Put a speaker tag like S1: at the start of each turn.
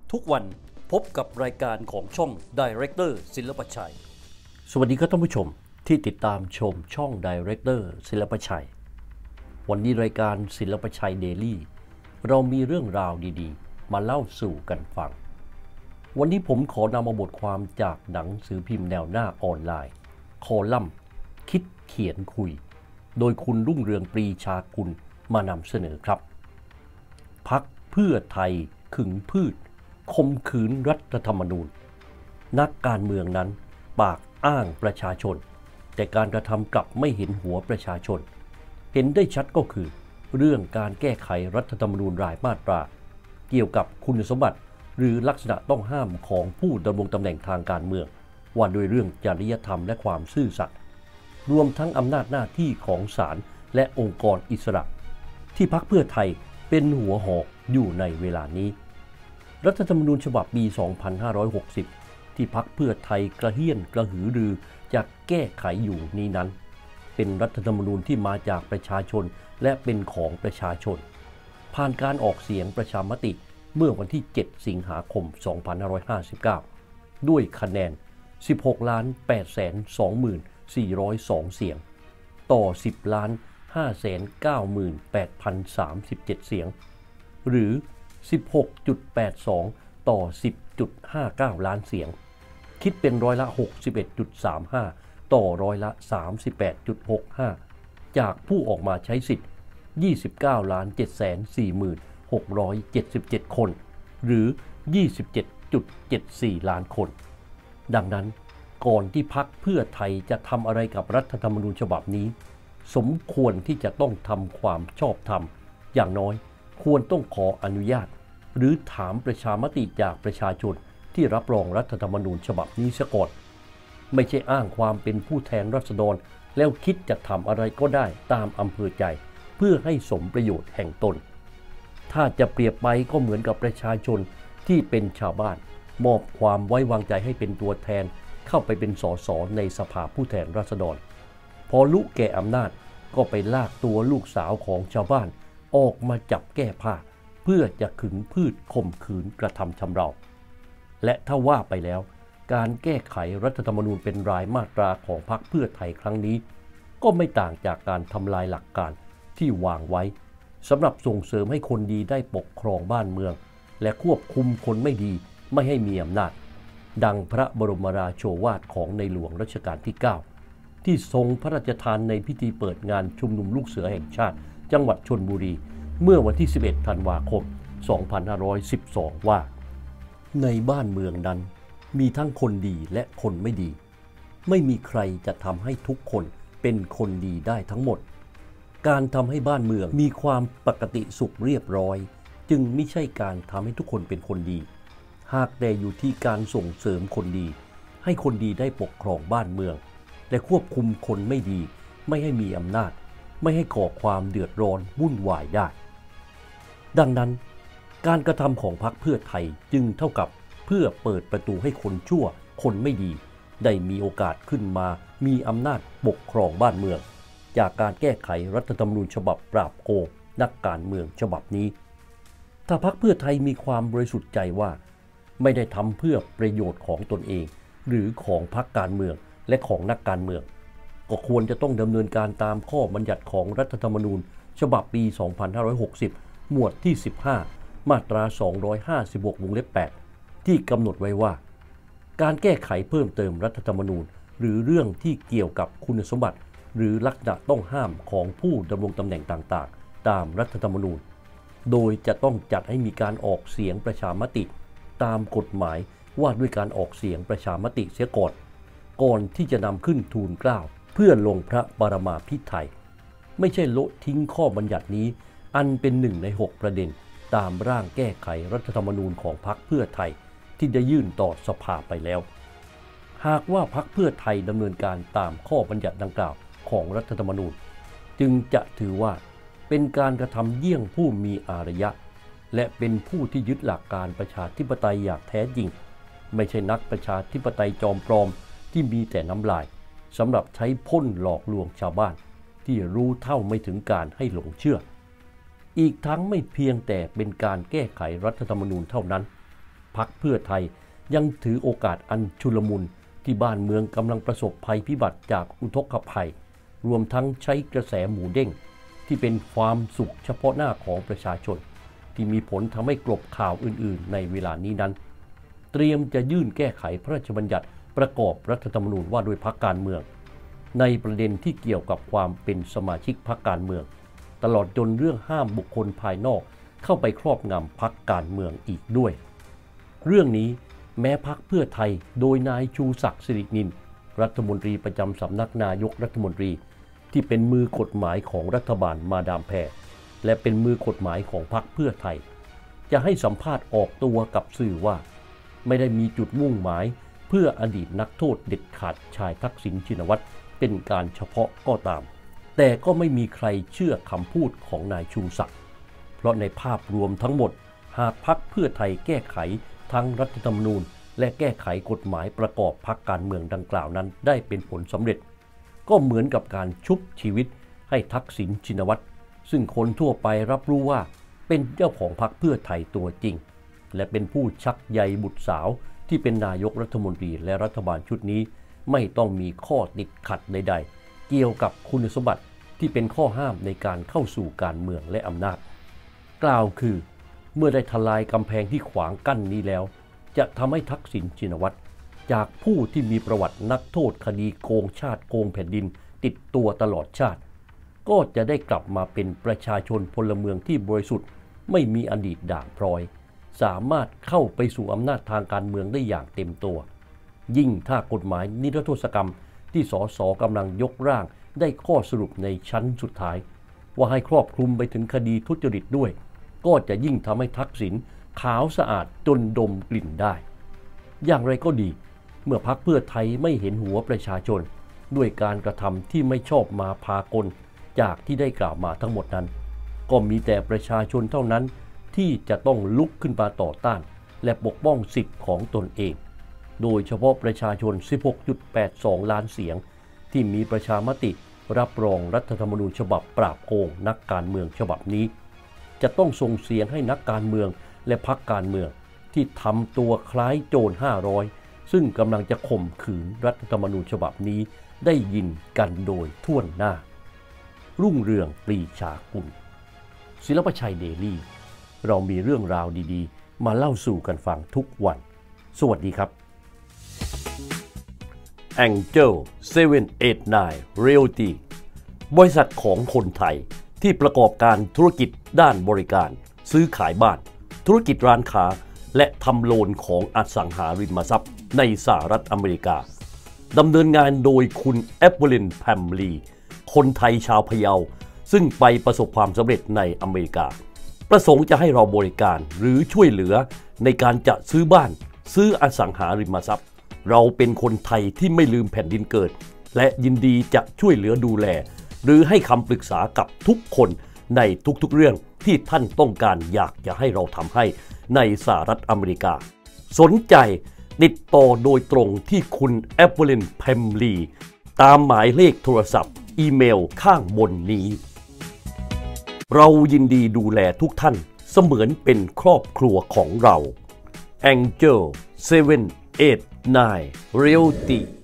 S1: ทุกวันพบกับรายการของช่อง Director ศิลปชัยสวัสดีครับท่านผู้ชมที่ติดตามชมช่อง Director ศิลปชัยวันนี้รายการศิลปชัยเดลี่เรามีเรื่องราวดีๆมาเล่าสู่กันฟังวันนี้ผมขอนำเอาบทความจากหนังสือพิมพ์แนวหน้าออนไลน์คอลัมน์คิดเขียนคุยโดยคุณรุ่งเรืองปรีชากุลมานำเสนอครับพรรคเพื่อไทยขึงพืชข่มขืนรัฐธรรมนูญนักการเมืองนั้นปากอ้างประชาชนแต่การกระทำกลับไม่เห็นหัวประชาชนเห็นได้ชัดก็คือเรื่องการแก้ไขรัฐธรรมนูญรายมาตราเกี่ยวกับคุณสมบัติหรือลักษณะต้องห้ามของผู้ดำรงตำแหน่งทางการเมืองว่าโดยเรื่องจริยธรรมและความซื่อสัตย์รวมทั้งอำนาจหน้าที่ของศาลและองค์กรอิสระที่พรรคเพื่อไทยเป็นหัวหอกอยู่ในเวลานี้รัฐธรรมนูญฉบับปี 2560 ที่พรรคเพื่อไทยกระเฮี้ยนกระหือรือจะแก้ไขอยู่นี้นั้นเป็นรัฐธรรมนูญที่มาจากประชาชนและเป็นของประชาชนผ่านการออกเสียงประชามติเมื่อวันที่ 7 สิงหาคม 2559 ด้วยคะแนน 16,820,402 เสียงต่อ 10,597,037 เสียงหรือ 16.82 ต่อ 10.59 ล้านเสียงคิดเป็นร้อยละ 61.35 ต่อร้อยละ 38.65 จากผู้ออกมาใช้สิทธิ์ 29,740,677 คนหรือ 27.74 ล้านคนดังนั้นก่อนที่พรรคเพื่อไทยจะทำอะไรกับรัฐธรรมนูญฉบับนี้สมควรที่จะต้องทำความชอบธรรมอย่างน้อยควรต้องขออนุญาตหรือถามประชามติจากประชาชนที่รับรองรัฐธรรมนูญฉบับนี้เสียก่อนไม่ใช่อ้างความเป็นผู้แทนราษฎรแล้วคิดจะทำอะไรก็ได้ตามอำเภอใจเพื่อให้สมประโยชน์แห่งตนถ้าจะเปรียบไปก็เหมือนกับประชาชนที่เป็นชาวบ้านมอบความไว้วางใจให้เป็นตัวแทนเข้าไปเป็นสสในสภาผู้แทนราษฎรพอลุแก่อำนาจก็ไปลากตัวลูกสาวของชาวบ้านออกมาจับแก้ผ้าเพื่อจะขึงพืชข่มขืนกระทำชำเราและถ้าว่าไปแล้วการแก้ไขรัฐธรรมนูญเป็นรายมาตราของพรรคเพื่อไทยครั้งนี้ก็ไม่ต่างจากการทำลายหลักการที่วางไว้สำหรับส่งเสริมให้คนดีได้ปกครองบ้านเมืองและควบคุมคนไม่ดีไม่ให้มีอำนาจดังพระบรมราโชวาทของในหลวงรัชกาลที่ 9 ที่ทรงพระราชทานในพิธีเปิดงานชุมนุมลูกเสือแห่งชาติจังหวัดชลบุรีเมื่อวันที่ 11 ธันวาคม 2512 ว่าในบ้านเมืองนั้นมีทั้งคนดีและคนไม่ดีไม่มีใครจะทำให้ทุกคนเป็นคนดีได้ทั้งหมดการทำให้บ้านเมืองมีความปกติสุขเรียบร้อยจึงไม่ใช่การทำให้ทุกคนเป็นคนดีหากแต่อยู่ที่การส่งเสริมคนดีให้คนดีได้ปกครองบ้านเมืองและควบคุมคนไม่ดีไม่ให้มีอำนาจไม่ให้ก่อความเดือดร้อนวุ่นวายได้ดังนั้นการกระทำของพรรคเพื่อไทยจึงเท่ากับเพื่อเปิดประตูให้คนชั่วคนไม่ดีได้มีโอกาสขึ้นมามีอำนาจปกครองบ้านเมืองจากการแก้ไขรัฐธรรมนูญฉบับปราบโกงนักการเมืองฉบับนี้ถ้าพรรคเพื่อไทยมีความบริสุทธิ์ใจว่าไม่ได้ทำเพื่อประโยชน์ของตนเองหรือของพรรคการเมืองและของนักการเมืองก็ควรจะต้องดำเนินการตามข้อบัญญัติของรัฐธรรมนูญฉบับปี 2560 หมวดที่ 15 มาตรา 256 วงเล็บ 8 ที่กำหนดไว้ว่าการแก้ไขเพิ่มเติมรัฐธรรมนูญหรือเรื่องที่เกี่ยวกับคุณสมบัติหรือลักษณะต้องห้ามของผู้ดำรงตำแหน่งต่างๆตามรัฐธรรมนูญโดยจะต้องจัดให้มีการออกเสียงประชามติตามกฎหมายว่าด้วยการออกเสียงประชามติเสียก่อนที่จะนำขึ้นทูลเกล้าเพื่อลงพระปรมาภิไธยไม่ใช่ละทิ้งข้อบัญญัตินี้อันเป็น1 ใน 6 ประเด็นตามร่างแก้ไขรัฐธรรมนูญของพรรคเพื่อไทยที่ได้ยื่นต่อสภาไปแล้วหากว่าพรรคเพื่อไทยดำเนินการตามข้อบัญญัติดังกล่าวของรัฐธรรมนูญจึงจะถือว่าเป็นการกระทำเยี่ยงผู้มีอารยะและเป็นผู้ที่ยึดหลักการประชาธิปไตยอย่างแท้จริงไม่ใช่นักประชาธิปไตยจอมปลอมที่มีแต่น้ำลายสำหรับใช้พ่นหลอกลวงชาวบ้านที่รู้เท่าไม่ถึงการให้หลงเชื่ออีกทั้งไม่เพียงแต่เป็นการแก้ไขรัฐธรรมนูญเท่านั้นพพรรคเพื่อไทยยังถือโอกาสอันชุลมุนที่บ้านเมืองกำลังประสบภัยพิบัติจากอุทกภัยรวมทั้งใช้กระแสหมูเด้งที่เป็นความสุขเฉพาะหน้าของประชาชนที่มีผลทำให้กลบข่าวอื่นๆในเวลานี้นั้นเตรียมจะยื่นแก้ไขพระราชบัญญัติประกอบรัฐธรรมนูญว่าด้วยพรรคการเมืองในประเด็นที่เกี่ยวกับความเป็นสมาชิกพรรคการเมืองตลอดจนเรื่องห้ามบุคคลภายนอกเข้าไปครอบงำพรรคการเมืองอีกด้วยเรื่องนี้แม้พรรคเพื่อไทยโดยนายชูศักดิ์สิรินินรัฐมนตรีประจำสำนักนายกรัฐมนตรีที่เป็นมือกฎหมายของรัฐบาลมาดามแพรและเป็นมือกฎหมายของพรรคเพื่อไทยจะให้สัมภาษณ์ออกตัวกับสื่อว่าไม่ได้มีจุดมุ่งหมายเพื่ออดีตนักโทษเด็ดขาดชายทักษิณชินวัตรเป็นการเฉพาะก็ตามแต่ก็ไม่มีใครเชื่อคำพูดของนายชูศักดิ์เพราะในภาพรวมทั้งหมดหากพรรคเพื่อไทยแก้ไขทั้งรัฐธรรมนูญและแก้ไขกฎหมายประกอบพรรคการเมืองดังกล่าวนั้นได้เป็นผลสำเร็จก็เหมือนกับการชุบชีวิตให้ทักษิณชินวัตรซึ่งคนทั่วไปรับรู้ว่าเป็นเจ้าของพรรคเพื่อไทยตัวจริงและเป็นผู้ชักใยบุตรสาวที่เป็นนายกรัฐมนตรีและรัฐบาลชุดนี้ไม่ต้องมีข้อติดขัดใดๆเกี่ยวกับคุณสมบัติที่เป็นข้อห้ามในการเข้าสู่การเมืองและอำนาจกล่าวคือเมื่อได้ทลายกำแพงที่ขวางกั้นนี้แล้วจะทำให้ทักษิณชินวัตรจากผู้ที่มีประวัตินักโทษคดีโกงชาติโกงแผ่นดินติดตัวตลอดชาติก็จะได้กลับมาเป็นประชาชนพลเมืองที่บริสุทธิ์ไม่มีอดีตด่างพร้อยสามารถเข้าไปสู่อำนาจทางการเมืองได้อย่างเต็มตัวยิ่งถ้ากฎหมายนิรโทษกรรมที่สสกำลังยกร่างได้ข้อสรุปในชั้นสุดท้ายว่าให้ครอบคลุมไปถึงคดีทุจริตด้วยก็จะยิ่งทำให้ทักษิณขาวสะอาดจนดมกลิ่นได้อย่างไรก็ดีเมื่อพรรคเพื่อไทยไม่เห็นหัวประชาชนด้วยการกระทำที่ไม่ชอบมาพากลจากที่ได้กล่าวมาทั้งหมดนั้นก็มีแต่ประชาชนเท่านั้นที่จะต้องลุกขึ้นมาต่อต้านและปกป้องสิทธิ์ของตนเองโดยเฉพาะประชาชน 16.82 ล้านเสียงที่มีประชามติรับรองรัฐธรรมนูญฉบับปราบโกงนักการเมืองฉบับนี้จะต้องส่งเสียงให้นักการเมืองและพรรคการเมืองที่ทำตัวคล้ายโจร500ซึ่งกำลังจะข่มขืนรัฐธรรมนูญฉบับนี้ได้ยินกันโดยทั่วหน้ารุ่งเรืองปรีชากุลศิลปชัยเดลี่เรามีเรื่องราวดีๆมาเล่าสู่กันฟังทุกวันสวัสดีครับ Angel 789 Realty บริษัทของคนไทยที่ประกอบการธุรกิจด้านบริการซื้อขายบ้านธุรกิจร้านค้าและทำโลนของอสังหาริมทรัพย์ในสหรัฐอเมริกาดำเนินงานโดยคุณแอปเปิลแพมลีคนไทยชาวพะเยาซึ่งไปประสบความสำเร็จในอเมริกาประสงค์จะให้เราบริการหรือช่วยเหลือในการจะซื้อบ้านซื้ออสังหาริมทรัพย์เราเป็นคนไทยที่ไม่ลืมแผ่นดินเกิดและยินดีจะช่วยเหลือดูแลหรือให้คำปรึกษากับทุกคนในทุกๆเรื่องที่ท่านต้องการอยากจะให้เราทำให้ในสหรัฐอเมริกาสนใจติดต่อโดยตรงที่คุณแอปเปิลแพมลีตามหมายเลขโทรศัพท์อีเมลข้างบนนี้เรายินดีดูแลทุกท่านเสมือนเป็นครอบครัวของเรา Angel 789 Realty